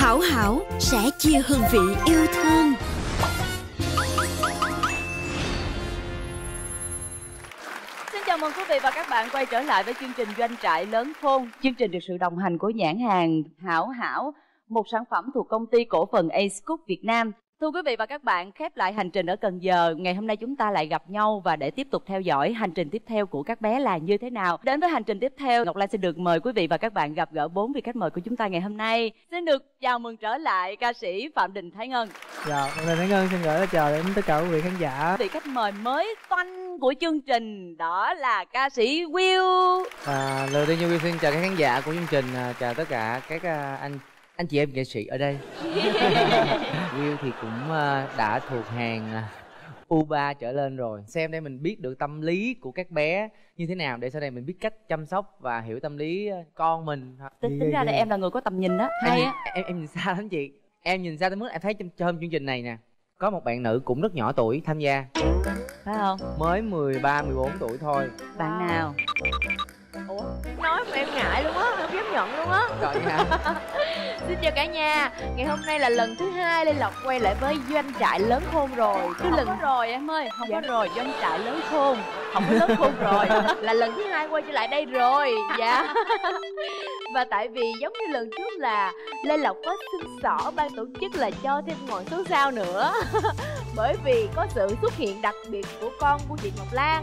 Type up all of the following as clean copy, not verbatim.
Hảo Hảo sẽ chia hương vị yêu thương. Xin chào mừng quý vị và các bạn quay trở lại với chương trình Doanh trại lớn khôn. Chương trình được sự đồng hành của nhãn hàng Hảo Hảo, một sản phẩm thuộc công ty cổ phần Ace Cook Việt Nam. Thưa quý vị và các bạn, khép lại hành trình ở Cần Giờ, ngày hôm nay chúng ta lại gặp nhau và để tiếp tục theo dõi hành trình tiếp theo của các bé là như thế nào. Đến với hành trình tiếp theo, Ngọc Lan xin được mời quý vị và các bạn gặp gỡ 4 vị khách mời của chúng ta ngày hôm nay. Xin được chào mừng trở lại ca sĩ Phạm Đình Thái Ngân. Dạ, Phạm Đình Thái Ngân xin gửi lời chào đến tất cả quý vị khán giả. Vị khách mời mới toanh của chương trình đó là ca sĩ Will. Lời đầu tiên Will xin chào các khán giả của chương trình, chào tất cả các anh chị em nghệ sĩ ở đây. Will thì cũng đã thuộc hàng U3 trở lên rồi. Xem đây mình biết được tâm lý của các bé như thế nào để sau này mình biết cách chăm sóc và hiểu tâm lý con mình. Tính ra là em là người có tầm nhìn đó. Hay á. Em nhìn xa lắm chị. Em nhìn xa tới mức em thấy trong chương trình này nè, có một bạn nữ cũng rất nhỏ tuổi tham gia. Phải không? Mới 13, 14 tuổi thôi. Bạn nào? Ủa, nói mà em ngại luôn á, không dám nhận luôn á. Rồi nha. Xin chào cả nhà. Ngày hôm nay là lần thứ 2 Lê Lộc quay lại với Doanh trại lớn khôn rồi. Cái lần có rồi em ơi, không có rồi, Doanh trại lớn khôn. Không có lớn khôn rồi. Là lần thứ 2 quay trở lại đây rồi. Dạ. Và tại vì giống như lần trước là Lê Lộc có xin xỏ ban tổ chức là cho thêm ngọn số sao nữa. Bởi vì có sự xuất hiện đặc biệt của con của chị Ngọc Lan.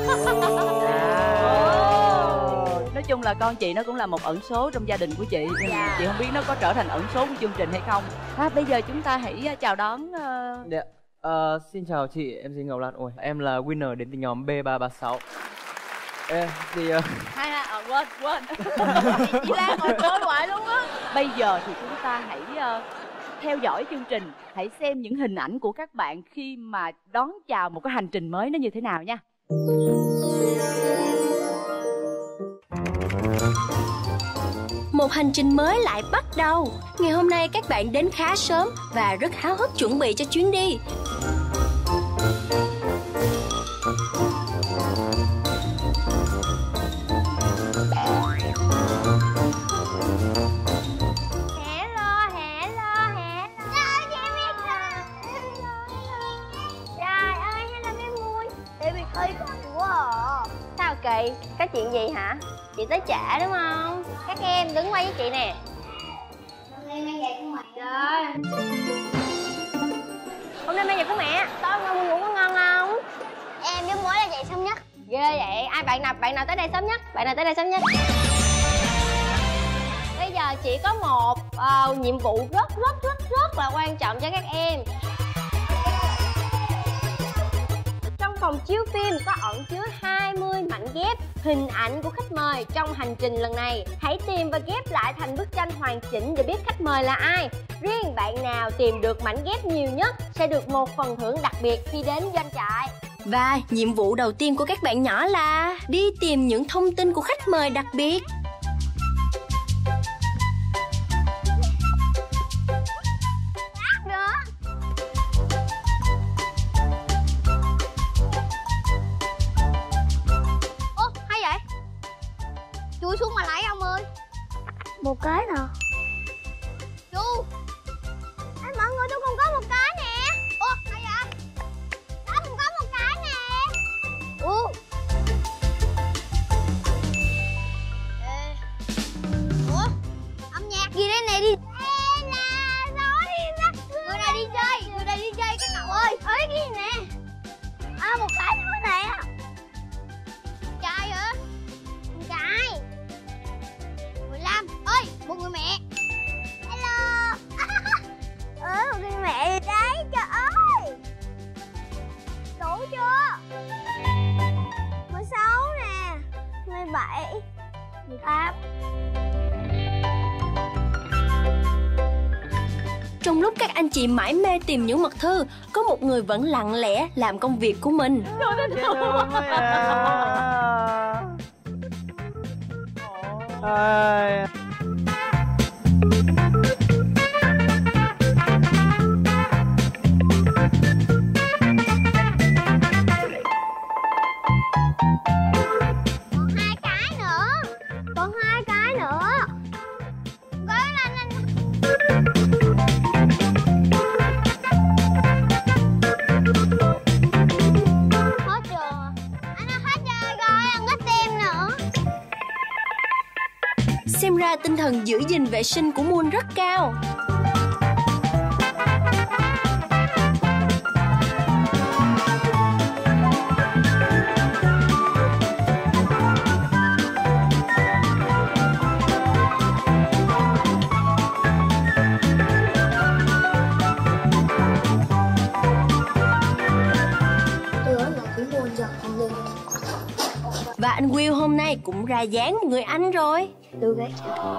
Nói chung là con chị nó cũng là một ẩn số trong gia đình của chị. Dạ. Chị không biết nó có trở thành ẩn số của chương trình hay không. Bây giờ chúng ta hãy chào đón Xin chào chị, em xin Ngọc Lan. Ôi, em là winner đến từ nhóm B336. Quên Chị Lan ngồi coi hoài luôn á. Bây giờ thì chúng ta hãy theo dõi chương trình, hãy xem những hình ảnh của các bạn khi mà đón chào một cái hành trình mới nó như thế nào nha. Một hành trình mới lại bắt đầu. Ngày hôm nay các bạn đến khá sớm và rất háo hức chuẩn bị cho chuyến đi. Sao kỳ? Có chuyện gì hả? Chị tới trễ đúng không? Các em đứng quay với chị nè. Hôm nay mang giày của mẹ. Rồi. Hôm nay mang giày của mẹ. Tối hôm qua ngủ có ngon không? Em với mối là giày sớm nhất. Ghê vậy. Ai bạn nào tới đây sớm nhất? Bạn nào tới đây sớm nhất? Bây giờ chị có một nhiệm vụ rất là quan trọng cho các em. Phòng chiếu phim có ẩn chứa 20 mảnh ghép hình ảnh của khách mời trong hành trình lần này. Hãy tìm và ghép lại thành bức tranh hoàn chỉnh để biết khách mời là ai. Riêng bạn nào tìm được mảnh ghép nhiều nhất sẽ được một phần thưởng đặc biệt khi đến doanh trại. Và nhiệm vụ đầu tiên của các bạn nhỏ là đi tìm những thông tin của khách mời đặc biệt. Chui xuống mà lấy ông ơi. Một cái nào? Chú, mọi người tôi còn có một cái nè. Ủa, hay vậy? Đó cũng có một cái nè. Ủa, âm nhạc gì đây này đi. Ê nè, nói đi. Người này đi chơi cái cậu ơi. Ơi cái gì nè? Một cái nữa nè. Trai hả? Trai. 15. Ơi, một người mẹ. Hello. Một người mẹ đấy, trời ơi. Đủ chưa? 16 nè. 17. 18. Trong lúc các anh chị mải mê tìm những mật thư, có một người vẫn lặng lẽ làm công việc của mình. Còn hai cái nữa. Cố lên anh. Xem ra tinh thần giữ gìn vệ sinh của Moon rất cao. Và anh Will hôm nay cũng ra dáng một người anh rồi. Đưa ghét.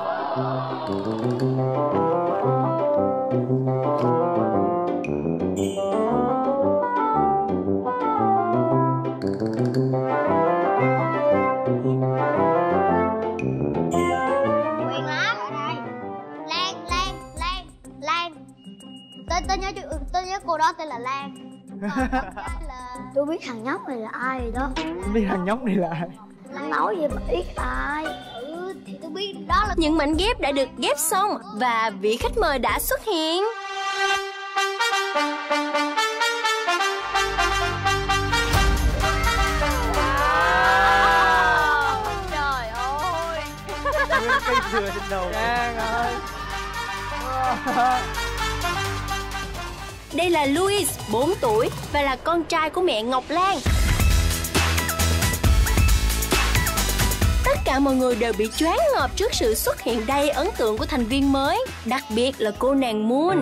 Quyền lắm. Lan. Tôi nhớ cô đó tên là Lan. Tôi biết thằng nhóc này là ai rồi đó. Biết thằng nhóc này là ai? Lan nói gì mà biết ai. Thì tôi biết đó là... Những mảnh ghép đã được ghép xong và vị khách mời đã xuất hiện. Trời ơi. Cây dừa trên đầu Trang ơi. Đây là Louis, 4 tuổi và là con trai của mẹ Ngọc Lan. Tất cả mọi người đều bị choáng ngợp trước sự xuất hiện đầy ấn tượng của thành viên mới, đặc biệt là cô nàng Moon.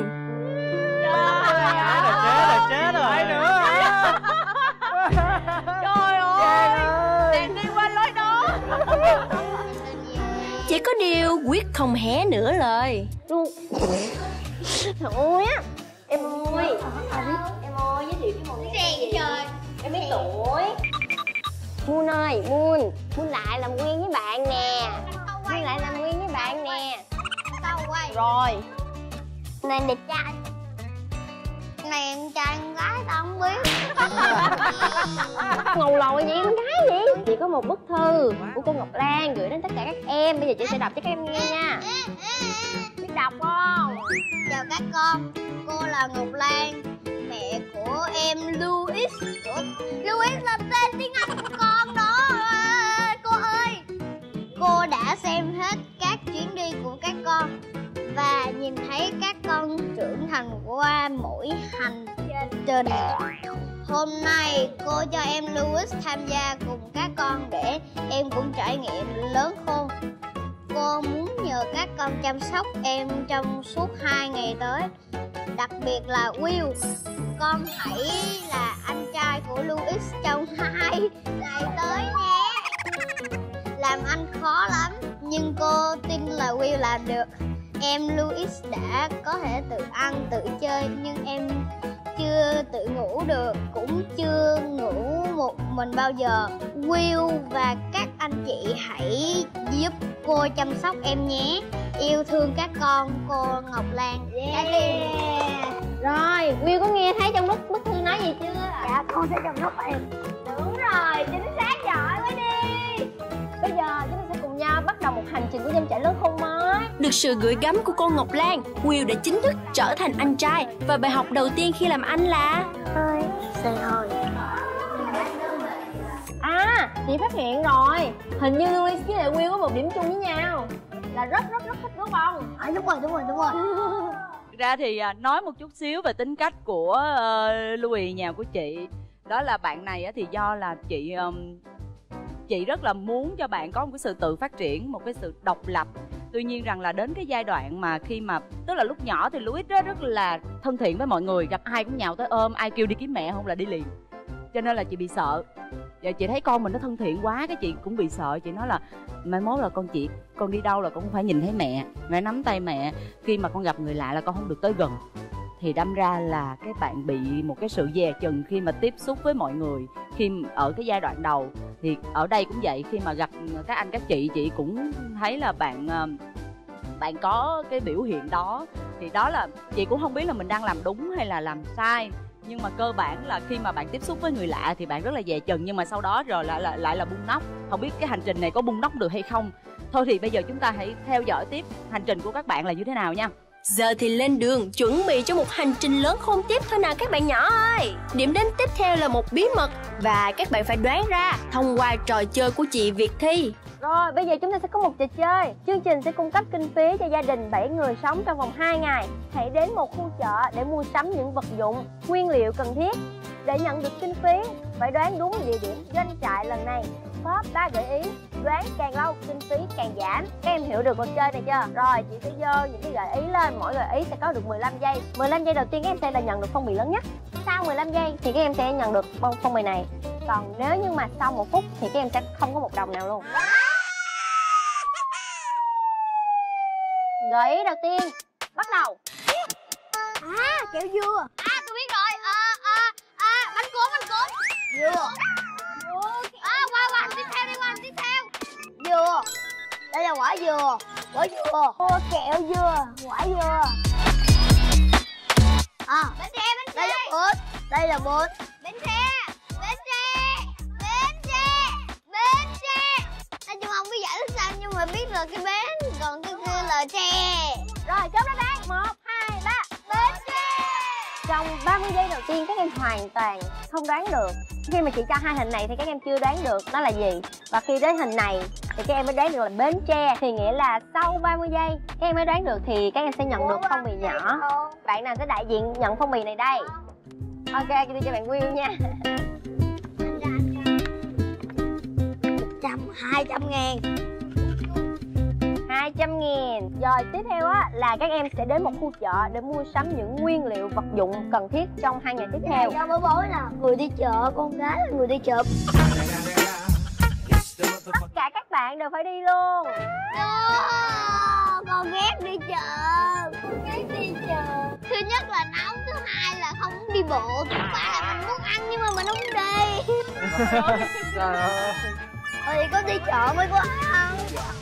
Chết rồi. Ai nữa? Trời ơi. Nàng đi qua lối đó. Chỉ có điều quyết không hé nửa lời. Ôi á. Em ơi, giới thiệu cái món gì trời. Em biết tuổi. Moon ơi, Moon lại làm quen với bạn nè. Rồi. Này đẹp trai. Này em trai con gái tao không biết. Ngầu lòi gì con gái gì? Chỉ có một bức thư của cô Ngọc Lan gửi đến tất cả các em. Bây giờ chị sẽ đọc cho các em nghe nha. Biết đọc không? Chào các con, cô là Ngọc Lan, mẹ của em Louis. Louis là tên tiếng Anh của con đó. Cô ơi, cô đã xem hết các chuyến đi của các con và nhìn thấy các con trưởng thành qua mỗi hành trình. Hôm nay cô cho em Louis tham gia cùng các con để em cũng trải nghiệm lớn khôn. Cô muốn nhờ các con chăm sóc em trong suốt 2 ngày tới. Đặc biệt là Will, con hãy là anh trai của Louis trong 2 ngày tới nhé. Làm anh khó lắm, nhưng cô tin là Will làm được. Em Louis đã có thể tự ăn, tự chơi, nhưng em chưa tự ngủ được, cũng chưa ngủ một mình bao giờ. Will và các anh chị hãy giúp cô chăm sóc em nhé. Yêu thương các con, cô Ngọc Lan. Rồi, Will có nghe thấy trong bức thư nói gì chưa? Dạ, con sẽ chăm sóc em. Đúng rồi, chính xác, giỏi quá đi. Bây giờ chúng ta sẽ cùng nhau bắt đầu một hành trình của Doanh Trại Lớn Khôn mới. Được sự gửi gắm của cô Ngọc Lan, Will đã chính thức trở thành anh trai. Và bài học đầu tiên khi làm anh là... Thôi. À, chị phát hiện rồi. Hình như Louis với lại Will có một điểm chung với nhau, là rất thích đúng không? Đúng rồi. Ra thì nói một chút xíu về tính cách của Louis nhà của chị. Đó là bạn này thì do là chị rất là muốn cho bạn có một cái sự tự phát triển, một cái sự độc lập. Tuy nhiên rằng là đến cái giai đoạn mà khi mà tức là lúc nhỏ thì Louis rất là thân thiện với mọi người, gặp ai cũng nhào tới ôm, ai kêu đi kiếm mẹ không là đi liền. Cho nên là chị bị sợ. Và chị thấy con mình nó thân thiện quá, cái chị cũng bị sợ. Chị nói là mai mốt là con đi đâu là con cũng phải nhìn thấy mẹ, phải nắm tay mẹ. Khi mà con gặp người lạ là con không được tới gần. Thì đâm ra là cái bạn bị một cái sự dè chừng khi mà tiếp xúc với mọi người. Khi ở cái giai đoạn đầu thì ở đây cũng vậy, khi mà gặp các anh các chị cũng thấy là bạn có cái biểu hiện đó. Thì đó là chị cũng không biết là mình đang làm đúng hay là làm sai. Nhưng mà cơ bản là khi mà bạn tiếp xúc với người lạ thì bạn rất là dè chừng, nhưng mà sau đó rồi lại là bung nóc. Không biết cái hành trình này có bung nóc được hay không. Thôi thì bây giờ chúng ta hãy theo dõi tiếp hành trình của các bạn là như thế nào nha. Giờ thì lên đường chuẩn bị cho một hành trình lớn khôn tiếp thôi nào các bạn nhỏ ơi. Điểm đến tiếp theo là một bí mật và các bạn phải đoán ra thông qua trò chơi của chị Việt Thi. Rồi, bây giờ chúng ta sẽ có một trò chơi. Chương trình sẽ cung cấp kinh phí cho gia đình 7 người sống trong vòng 2 ngày. Hãy đến một khu chợ để mua sắm những vật dụng, nguyên liệu cần thiết. Để nhận được kinh phí, phải đoán đúng địa điểm doanh trại lần này. Top 3 gợi ý, đoán càng lâu, kinh phí càng giảm. Các em hiểu được luật chơi này chưa? Rồi, chị sẽ dơ những cái gợi ý lên. Mỗi gợi ý sẽ có được 15 giây. 15 giây đầu tiên các em sẽ là nhận được phong bì lớn nhất. Sau 15 giây thì các em sẽ nhận được phong bì này. Còn nếu như mà sau 1 phút thì các em sẽ không có một đồng nào luôn. Gợi ý đầu tiên, bắt đầu. Kẹo dừa. Tôi biết rồi. Bánh cuốn. Dừa. Qua tiếp theo đi, qua tiếp theo. Dừa. Đây là quả dừa. Kẹo dừa, quả dừa. Bánh tre. Đây là bột. Bánh tre. Nói chung không biết giải thích sao nhưng mà biết là cái bến, còn cái kia là tre. Rồi, chốt đáp án. 1, 2, 3. Bến tre. Trong 30 giây đầu tiên các em hoàn toàn không đoán được. Khi mà chị cho hai hình này thì các em chưa đoán được nó là gì. Và khi đến hình này thì các em mới đoán được là Bến Tre. Thì nghĩa là sau 30 giây các em mới đoán được thì các em sẽ nhận được phong bì nhỏ. Bạn nào sẽ đại diện nhận phong bì này đây? Ok, chị đưa cho bạn Will nha. 200 ngàn. 200 ngàn. Rồi tiếp theo á là các em sẽ đến một khu chợ để mua sắm những nguyên liệu vật dụng cần thiết trong 2 ngày tiếp theo. Cho bố là người đi chợ, con gái là người đi chợ. Tất cả các bạn đều phải đi luôn. Con ghét đi chợ. Thứ nhất là nóng, thứ hai là không muốn đi bộ. Thứ ba là mình muốn ăn nhưng mà mình không đi. Trời ơi. Thì có đi chợ mới có ăn.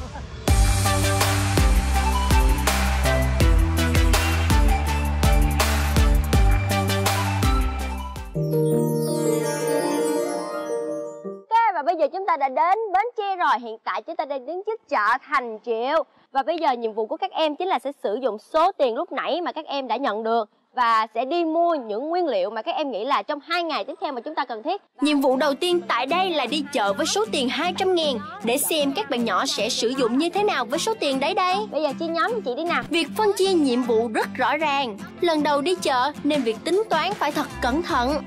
Và bây giờ chúng ta đã đến Bến Tre rồi. Hiện tại chúng ta đang đứng trước chợ Thành Triệu. Và bây giờ nhiệm vụ của các em chính là sẽ sử dụng số tiền lúc nãy mà các em đã nhận được và sẽ đi mua những nguyên liệu mà các em nghĩ là trong 2 ngày tiếp theo mà chúng ta cần thiết. Nhiệm vụ đầu tiên tại đây là đi chợ với số tiền 200 ngàn. Để xem các bạn nhỏ sẽ sử dụng như thế nào với số tiền đấy đây. Bây giờ chia nhóm cho chị đi nào. Việc phân chia nhiệm vụ rất rõ ràng. Lần đầu đi chợ nên việc tính toán phải thật cẩn thận.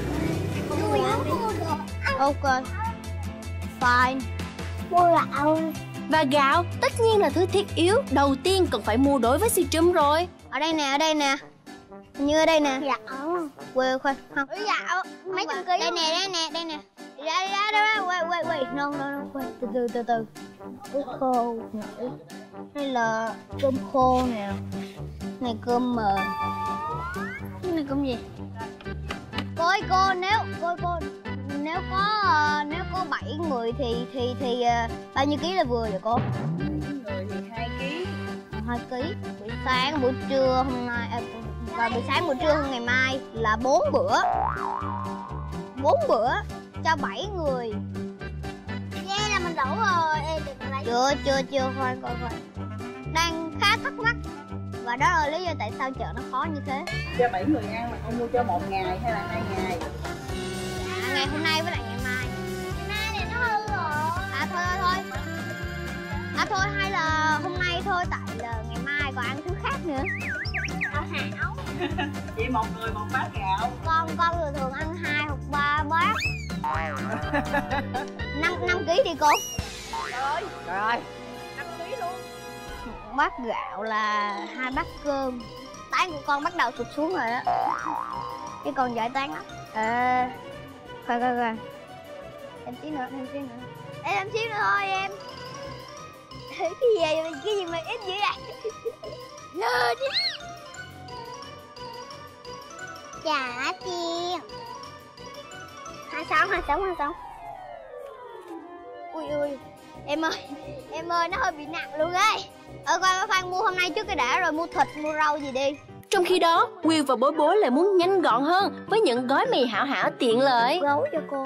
Ok. Fine. Mua gạo. Và gạo tất nhiên là thứ thiết yếu đầu tiên cần phải mua đối với Citrum rồi. Ở đây nè. Như ở đây nè. Gạo. Quê khoan. Không. Gạo. Mấy trăm ký. Đây nè. Ra. Wait. No. Từ từ. Ướt khô. Đây là cơm khô nè. Này cơm mờ. Cái này cơm gì? Cô nếu có 7 người thì bao nhiêu ký là vừa vậy cô? Người thì 2 ký. 2 ký. Buổi sáng, buổi trưa hôm nay và buổi sáng, buổi trưa hôm ngày mai là 4 bữa. 4 bữa cho 7 người. Yeah là mình đủ rồi. Chưa khoan. Đang khá thắc mắc. Và đó là lý do tại sao chợ nó khó như thế. Cho 7 người ăn mà con mua cho 1 ngày hay là 2 ngày? Ngày hôm nay với lại ngày mai. Ngày mai này nó hư rồi. Thôi hay là hôm nay thôi, tại là ngày mai còn ăn thứ khác nữa. Hảo. Vậy một người 1 bát gạo. Con thường ăn 2 hoặc 3 bát. 5 ký đi cô. Trời ơi. 5 ký luôn. 1 bát gạo là 2 bát cơm. Tán của con bắt đầu sụt xuống rồi đó. Cái con giỏi tán lắm. Khoan. Em xíu nữa. Để làm xíu nữa thôi em. Cái gì mà ít dữ vậy? Lên đi. Trả tiền. 26. Ui. Em ơi, nó hơi bị nặng luôn ấy. Khoan mua hôm nay trước cái đã rồi mua thịt, mua rau gì đi. Trong khi đó, Will và Bối lại muốn nhanh gọn hơn với những gói mì hảo tiện lợi. Gấu cho cô.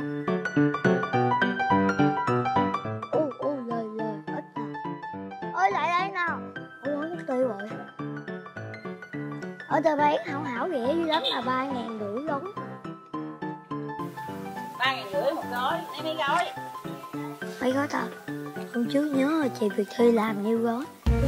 Lời ít à. Ơi lại đây nào. Ôi nó tiêu rồi. Ở tờ bán Hảo Hảo rẻ dữ lắm là 3.500 gói. 3.500 một gói, lấy mấy gói? Mấy gói thật. Hôm trước nhớ chị Việt Thi làm nhiêu gói.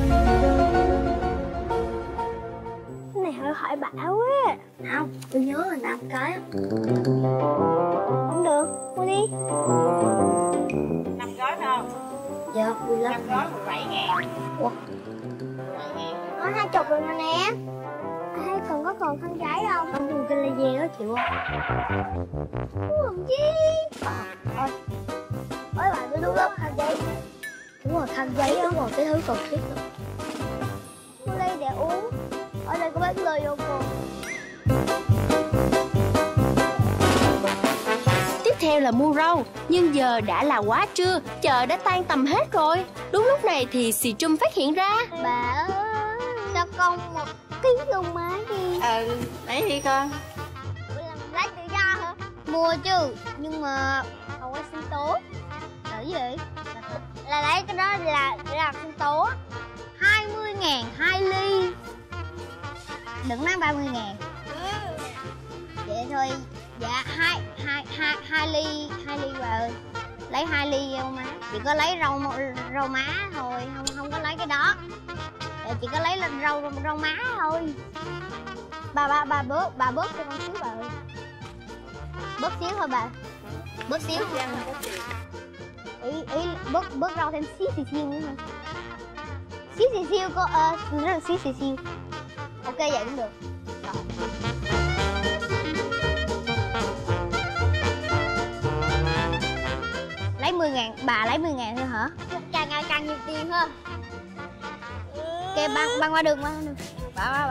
Cái này phải hỏi Bảo á. Không, tôi nhớ là 5 cái. Không được, mua đi. 5 gói phải không? Dạ, 15. 5 gói 17.000. Ủa? Có 20 rồi nè. Ai còn khăn giấy không? Không dùng cái laser đó chịu không? Không chi. Thôi. Ôi bạn tôi đúng lắm khăn giấy. Đúng rồi, khăn giấy đó còn cái thứ cần thiết nữa. Mua ly để uống. Ở đây có bán lời vô cô. Tiếp theo là mua rau, nhưng giờ đã là quá trưa, chợ đã tan tầm hết rồi. Đúng lúc này thì Xì Trâm phát hiện ra. Bà ơi, cho con 1 ký luôn má đi. Lấy đi con. Ủa là mình lấy tự do hả? Mua chứ, nhưng mà không có sinh tố. Là cái gì? Là lấy cái đó là để làm sinh tố. 20.000 2 ly. Đừng nói 30.000. Vậy thôi. Dạ 2 ly bà ơi. Lấy 2 ly rau má. Chỉ có lấy rau má thôi, không có lấy cái đó. Chỉ có lấy lên rau má thôi. Bà bớt cho con xíu bà ơi. Bớt xíu thôi bà. Bớt xíu. Ý bớt rau thêm xíu nữa thôi. Xíu cô xíu. Ok vậy cũng được. Rồi. Lấy 10.000, bà lấy 10.000 thôi hả? Càng ngày càng nhiều tiền hơn. Ok, băng qua đường. Bảo.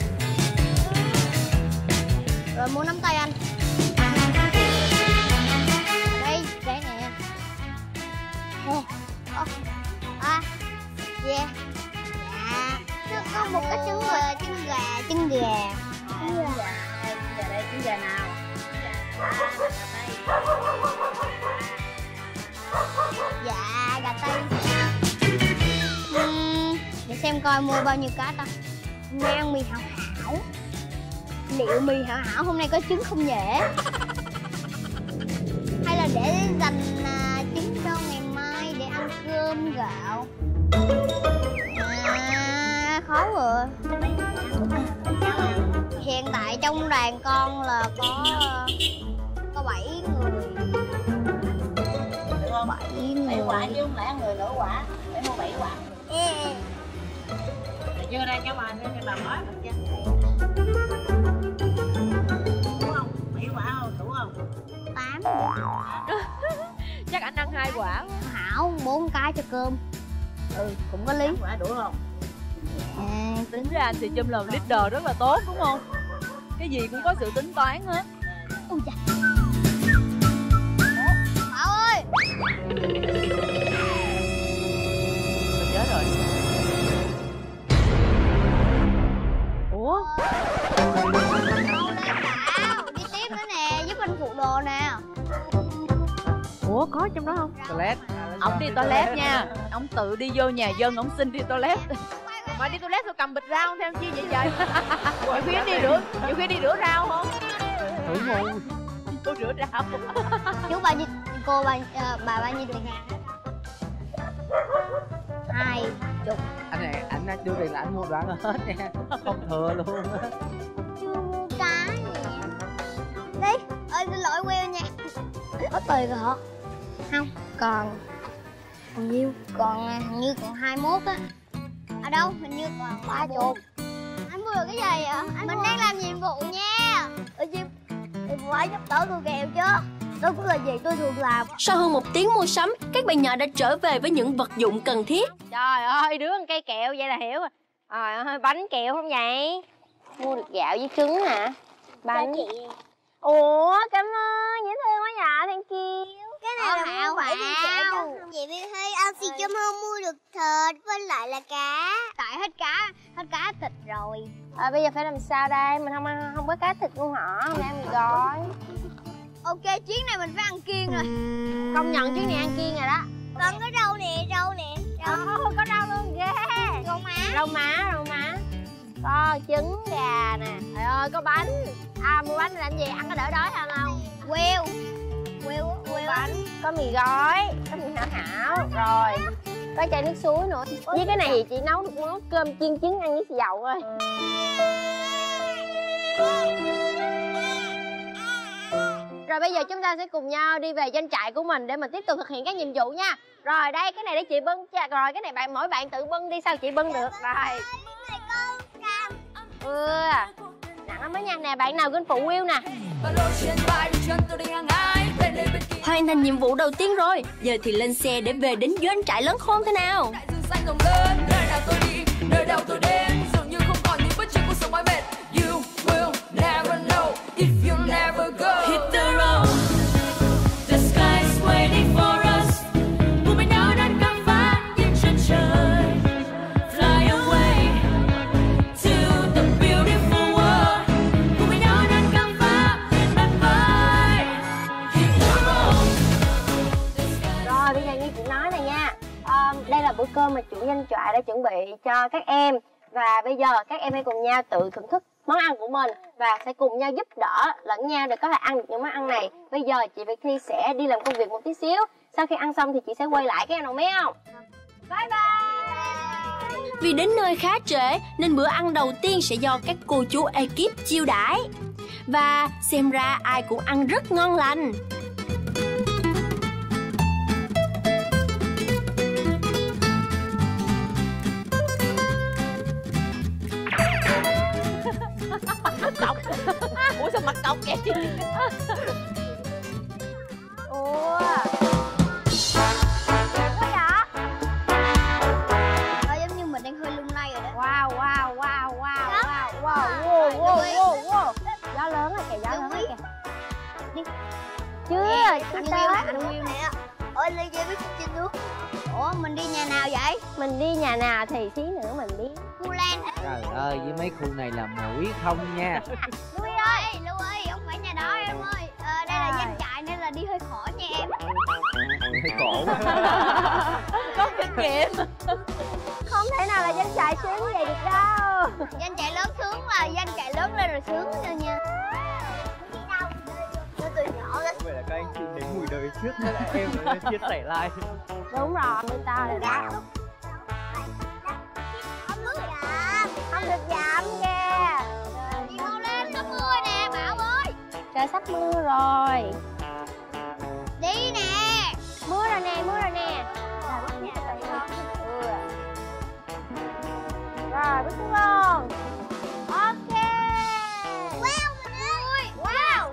Rồi mua nắm tay anh. Đây nè. Yeah. Dạ. Có một cái trứng gà. Trứng gà đây, trứng gà nào? Dạ, gà tây. Để xem coi mua bao nhiêu cá ta. Hôm nay ăn mì Hảo Hảo. Liệu mì Hảo Hảo hôm nay có trứng không nhỉ? Hay là để dành trứng cho ngày mai để ăn cơm gạo? Khó rồi. Hiện tại trong đoàn con là có 7 người. 7 người. 7 quả chứ không lẽ ăn người nửa quả. Phải mua 7 quả. Chưa đây cho bà mới mình chứ. Đủ không? 7 quả không? Đủ không? 8. Chắc anh ăn 2 quả. Hảo 4 cái cho cơm. Cũng có lý. 8 quả đủ không? Tính ra anh Xì Trâm là leader rất là tốt đúng không? Cái gì cũng có sự tính toán hết. Ôi da. Bảo ơi. Mình chết rồi. Ủa? Mau lên Bảo. Đi tiếp nữa nè, giúp anh phụ đồ nè. Ủa có trong đó không? Toilet. Ông đi toilet nha. Ông tự đi vô nhà dân, ông xin đi toilet. Mà đi toilet tôi cầm bịch rau theo chi vậy trời? Nhiều khi đi rửa rau không? Thử ngu. Cô rửa rau. Chú bà bao nhiêu tiền? 20. Anh này đưa tiền là anh mua đồ ăn hết nha, không thừa luôn. Chưa mua cá nè. Đi, xin lỗi Will nha. Có tiền rồi hả? Không, còn nhiêu? Hình như còn 21 á. Ở đâu? Hình như còn 30. Anh mua được cái gì vậy? Mình đang làm nhiệm vụ nha. Thì phải giúp đỡ tôi kèo chứ. Đó cũng là gì tôi thường làm. Sau hơn 1 tiếng mua sắm, các bạn nhỏ đã trở về với những vật dụng cần thiết. Trời ơi, đứa ăn cây kẹo vậy là hiểu rồi. Trời ơi, bánh kẹo không vậy? Mua được gạo với trứng hả? Bánh. Ủa, cảm ơn, dễ thương quá dạ, thank you. Cái này là mua phải đi chợ cho chị Viên Thi, anh Xì Trâm không mua được thịt với lại là cá. Tại hết cá thịt rồi. Bây giờ phải làm sao đây? Mình không có cá thịt luôn hả? Mình ăn mì gói. Ok, chuyến này mình phải ăn kiêng rồi. Công nhận chuyến này ăn kiêng rồi đó. Còn có rau nè. Có rau luôn ghê. Rau má. Rau má. Có trứng gà nè. Trời ơi có bánh. Mua bánh làm gì? Ăn có đỡ đói hơn không? Queo bánh. Có mì gói, có mì hảo hảo. Rồi có chai nước suối nữa. Với cái này thì chị nấu cơm chiên trứng ăn với xì dầu thôi. Rồi bây giờ chúng ta sẽ cùng nhau đi về doanh trại của mình để mình tiếp tục thực hiện các nhiệm vụ nha. Rồi đây, cái này để chị bưng. Rồi cái này mỗi bạn tự bưng đi, sao chị bưng được. Rồi nặng lắm đó nha. Nè bạn nào gân phụ Will nè. Hoàn thành nhiệm vụ đầu tiên rồi. Giờ thì lên xe để về đến doanh trại lớn khôn thế nào. Đây là bữa cơm mà chủ doanh trại đã chuẩn bị cho các em. Và bây giờ các em hãy cùng nhau tự thưởng thức món ăn của mình và sẽ cùng nhau giúp đỡ lẫn nhau để có thể ăn được những món ăn này. Bây giờ chị Việt Thi sẽ đi làm công việc một tí xíu. Sau khi ăn xong thì chị sẽ quay lại, các em đồng ý không? Bye bye. Vì đến nơi khá trễ nên bữa ăn đầu tiên sẽ do các cô chú ekip chiêu đãi. Và xem ra ai cũng ăn rất ngon lành. Cọc. Ủa sao mặt cọc vậy? Ủa có vậy? Giống như mình đang hơi lung lay rồi đó. Wow. Gió lớn rồi kìa, gió lớn rồi kìa. Đi. Chưa, anh tới anh Will nè. Ôi Ly Dê biết trên nước. Ủa mình đi nhà nào vậy? Mình đi nhà nào thì xí nữa mình đi Khu Lan. Trời ơi, với mấy khu này là mũi không nha. Lưu ơi, không phải nhà đó em ơi. Đây là doanh trại nên là đi hơi khổ nha em. Hơi cổ. Có kinh nghiệm. Không thể nào là doanh trại sướng như vậy được đâu. Doanh trại lớn sướng là doanh trại lớn lên rồi sướng nữa nha. Từ nhỏ lên. Vậy là các anh chị đến mùi đời trước nên là em mới chia sẻ lại. Đúng rồi, người ta là đó. Không được dạm kìa. Đi mau lên, sắp mưa nè Bảo ơi. Trời sắp mưa rồi. Đi nè. Mưa rồi nè. Rồi, bước xuống luôn. Ok. Wow, mình ơi. Wow.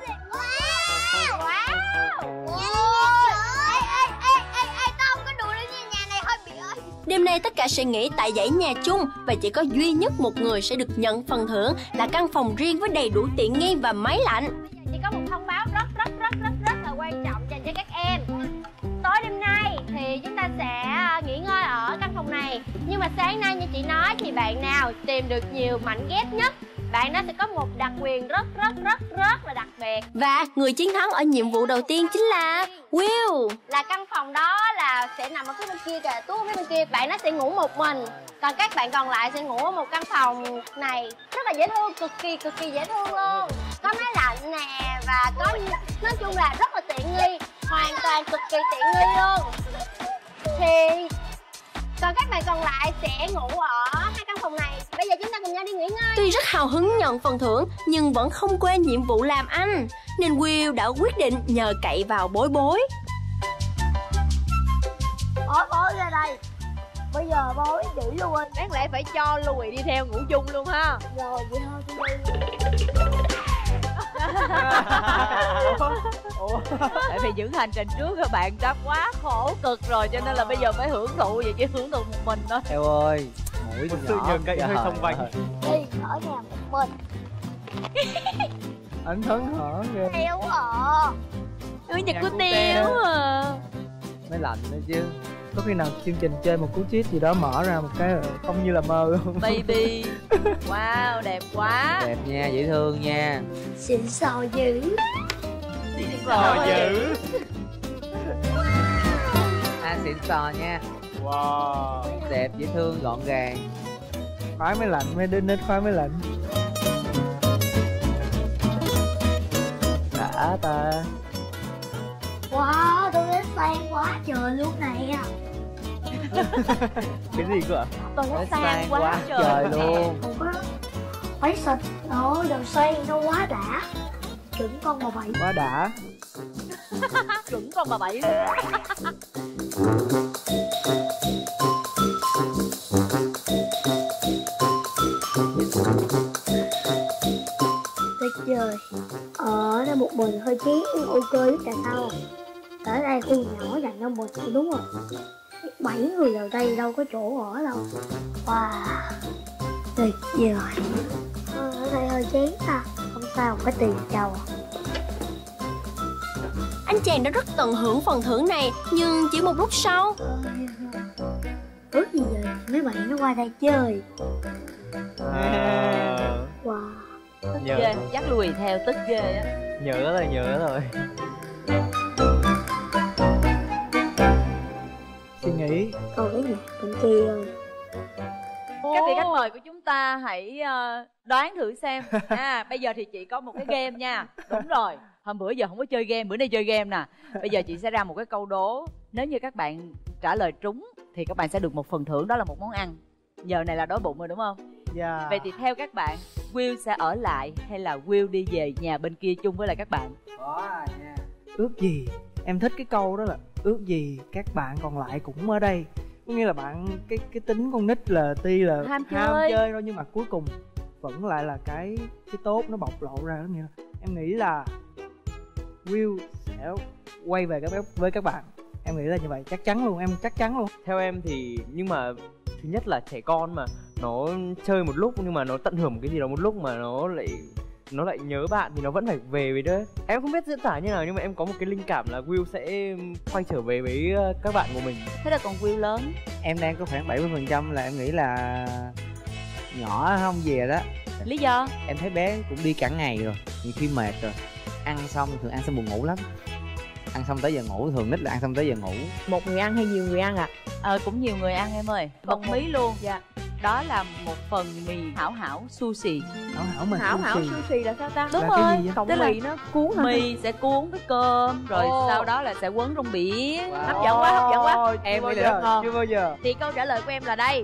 Ê, tao không có đùa lên như nhà này hơi bị ơi. Đêm nay tất cả sẽ nghỉ tại dãy nhà chung và chỉ có duy nhất một người sẽ được nhận phần thưởng là căn phòng riêng với đầy đủ tiện nghi và máy lạnh. Chỉ có một thông báo rất là quan trọng dành cho các em. Tối đêm nay thì chúng ta sẽ nghỉ ngơi ở căn phòng này. Nhưng mà sáng nay như chị nói thì bạn nào tìm được nhiều mảnh ghép nhất, bạn đó sẽ có một đặc quyền rất là đặc biệt. Và người chiến thắng ở nhiệm vụ đầu tiên chính là Will. Là căn phòng đó là sẽ nằm ở phía bên kia kìa, Tú ở phía bên kia. Bạn nó sẽ ngủ một mình, còn các bạn còn lại sẽ ngủ ở một căn phòng này rất là dễ thương, cực kỳ dễ thương luôn. Có máy lạnh nè và có, nói chung là rất là tiện nghi, hoàn toàn cực kỳ tiện nghi luôn. Thì còn các bạn còn lại sẽ ngủ ở hai căn phòng này. Bây giờ chúng ta cùng nhau đi nghỉ ngơi. Tuy rất hào hứng nhận phần thưởng nhưng vẫn không quên nhiệm vụ làm ăn, nên Will đã quyết định nhờ cậy vào Bối. Bối ra đây. Bây giờ Bối dữ luôn. Đáng lẽ phải cho Lùi đi theo ngủ chung luôn ha. Rồi vậy thôi tôi đi. Ủa? Tại vì những hành trình trước các bạn đã quá khổ cực rồi, cho nên là bây giờ phải hưởng thụ vậy chứ hưởng thụ một mình thôi. Eo ơi, mũi Một sự nhỏ. nhờ cậy hơi không vành. Đi ở nhà một mình. Anh hấn hở ghê. Theo hả? Nhật của Tiêu à. Mới lạnh nữa chứ. Có khi nào chương trình chơi một cú chít gì đó mở ra một cái không như là mơ không? Baby. Wow, đẹp quá. Đẹp nha, dễ thương nha. Xịn sò dữ. Sò dữ. Xịn sò nha. Wow. Đẹp, dễ thương, gọn gàng. Khoái mới lạnh, mới đến nít khoái mới lạnh. Đã ta. Wow, tôi đến sang quá trời luôn này à. Cái gì cơ ạ? Tôi đã sang quá trời luôn. Phải xịt, đồ xoay nó quá đã. Chuẩn con bà Bảy. Quá đã. Chuẩn con bà Bảy. Tuyệt vời. Ở đây một mình hơi chán nhưng ok biết tại sao không? Ở đây khu nhỏ dành cho một người đúng rồi. 7 người vào đây đâu có chỗ ở đâu. Wow, tuyệt vời. Ở đây hơi chán ta. Không sao, có tiền châu. Anh chàng đã rất tận hưởng phần thưởng này, nhưng chỉ một lúc sau. Ước gì vậy? Mấy bạn nó qua đây chơi. Wow. Tức ghê, dắt lùi theo tức ghê á. Nhớ rồi. Suy nghĩ. Còn cái nhạc bên kia rồi. Các vị khách mời của chúng ta hãy đoán thử xem. Bây giờ thì chị có một cái game nha. Đúng rồi, hôm bữa giờ không có chơi game, bữa nay chơi game nè. Bây giờ chị sẽ ra một cái câu đố. Nếu như các bạn trả lời trúng thì các bạn sẽ được một phần thưởng, đó là một món ăn. Giờ này là đói bụng rồi đúng không? Dạ. Vậy thì theo các bạn, Will sẽ ở lại hay là Will đi về nhà bên kia chung với lại các bạn? Nha. Ước gì, em thích cái câu đó là ước gì các bạn còn lại cũng ở đây. Có nghĩa là bạn cái tính con nít là tuy là ham chơi thôi, nhưng mà cuối cùng vẫn lại là cái tốt nó bộc lộ ra. Nghĩa là em nghĩ là Will sẽ quay về với các bạn. Em nghĩ là như vậy, chắc chắn luôn, em chắc chắn luôn. Theo em thì, nhưng mà thứ nhất là trẻ con mà, nó chơi một lúc nhưng mà nó tận hưởng một cái gì đó một lúc mà nó lại nhớ bạn thì nó vẫn phải về với đó. Em không biết diễn tả như nào nhưng mà em có một cái linh cảm là Will sẽ quay trở về với các bạn của mình. Thế là còn Will lớn? Em đang có khoảng 70% là em nghĩ là nhỏ không về đó. Lý do? Em thấy bé cũng đi cả ngày rồi, nhiều khi mệt rồi. Ăn xong thường ăn xong buồn ngủ lắm. Ăn xong tới giờ ngủ, thường nít là ăn xong tới giờ ngủ. Một người ăn hay nhiều người ăn ạ? Cũng nhiều người ăn em ơi. Bật mí luôn. Dạ. Đó là một phần mì hảo hảo sushi. Hảo hảo sushi là sao ta? Đúng là rồi. Cộng mì nó cuốn hả? Mì sẽ cuốn với cơm rồi sau đó là sẽ quấn trong biển. Hấp dẫn quá. Em chưa nghĩ bao là giờ, chưa bao giờ. Thì câu trả lời của em là đây.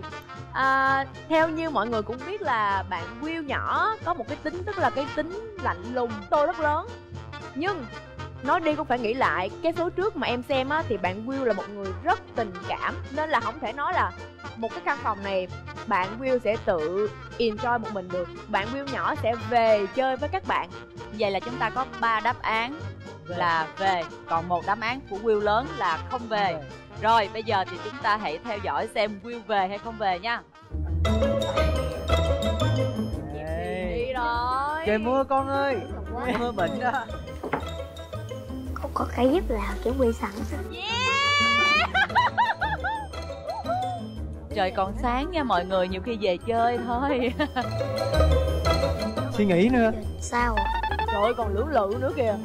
Theo như mọi người cũng biết là bạn Will nhỏ có một cái tính, tức là cái tính lạnh lùng, tôi rất lớn. Nhưng nói đi cũng phải nghĩ lại, cái số trước mà em xem á thì bạn Will là một người rất tình cảm, nên là không thể nói là một cái căn phòng này bạn Will sẽ tự enjoy một mình được. Bạn Will nhỏ sẽ về chơi với các bạn. Vậy là chúng ta có 3 đáp án là về, còn một đáp án của Will lớn là không về. Rồi bây giờ thì chúng ta hãy theo dõi xem Will về hay không về nha. Đi rồi. Trời mưa con ơi. Mưa bệnh đó. Không có cái dép nào chuẩn bị sẵn. Trời còn sáng nha mọi người, nhiều khi về chơi thôi. Suy nghĩ nữa. Sao? Trời ơi, còn lưỡng lự nữa kìa.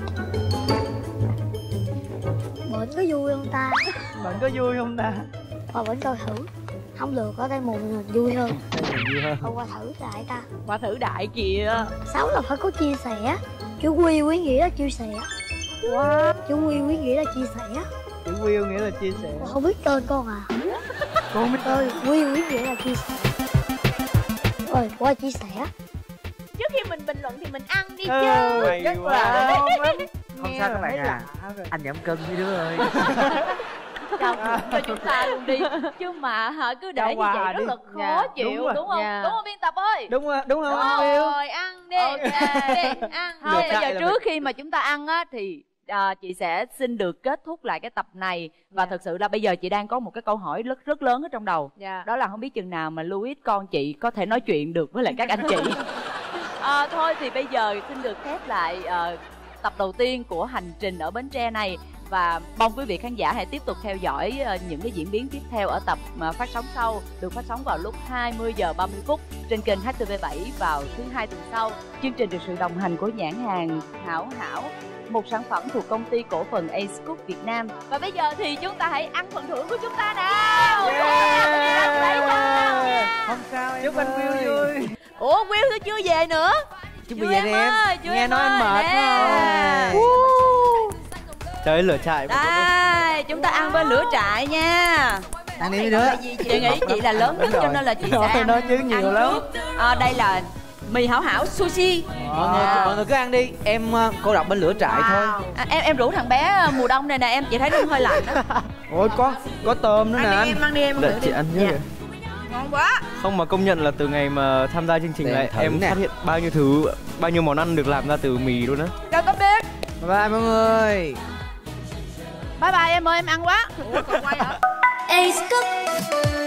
Bệnh có vui không ta? Bệnh có vui không ta? Mà vẫn coi thử. Không được, ở đây một mình vui hơn. Thôi qua thử lại ta. Qua thử đại kìa. Sáu là phải có chia sẻ. Chú Quy quý nghĩa là chia sẻ. Wow. Chú Quy quý nghĩa là chia sẻ. Chữ Will nghĩa là chia sẻ. Không biết tên con à? Con biết tên Quy quý nghĩa là chia sẻ. Rồi qua chia sẻ. Trước khi mình bình luận thì mình ăn đi chứ. Mày quá. Không sao các bạn à, anh giảm cân với đứa ơi. Chào cho chúng ta luôn đi. Chứ mà cứ để như vậy rất là khó chịu, đúng không? Đúng không biên tập ơi? Đúng không anh Will? Rồi ăn đi. Đi ăn. Thôi bây giờ trước khi mà chúng ta ăn á thì chị sẽ xin được kết thúc lại cái tập này. Và thật sự là bây giờ chị đang có một cái câu hỏi rất lớn ở trong đầu. Đó là không biết chừng nào mà Louis con chị có thể nói chuyện được với lại các anh chị. Thôi thì bây giờ xin được khép lại tập đầu tiên của hành trình ở Bến Tre này. Và mong quý vị khán giả hãy tiếp tục theo dõi những cái diễn biến tiếp theo ở tập phát sóng sau, được phát sóng vào lúc 20 giờ 30 phút trên kênh HTV7 vào thứ Hai tuần sau. Chương trình được sự đồng hành của nhãn hàng Hảo Hảo. một sản phẩm thuộc công ty cổ phần Ace Cook Việt Nam. Và bây giờ thì chúng ta hãy ăn phần thưởng của chúng ta nào. Không sao em. Chúc anh Will vui. Ủa Will tôi chưa về nữa. Chuẩn bị về nè em. Nghe nói anh mệt không? Trời ơi, lửa trại. Đây, chúng ta ăn bên lửa trại nha. Ăn đi mấy đứa. Chị nghĩ chị là lớn nhất cho nên là chị sẽ ăn. Nói chứ nhiều lắm. Đây là mì hảo hảo sushi. Mọi người cứ ăn đi. Em cô đọc bên lửa trại thôi. Em rủ thằng bé mùa đông này nè em, chị thấy nó hơi lạnh đó. Ôi có tôm nữa nè anh. Ăn đi em. Đợi chị ăn nhé. Ngon quá. Không mà công nhận là từ ngày mà tham gia chương trình này em phát hiện bao nhiêu món ăn được làm ra từ mì luôn á. Chào tạm biệt. Bye bye mọi người. Bye bye em ơi, em ăn quá. Ủa còn quay hả? Ace Cook.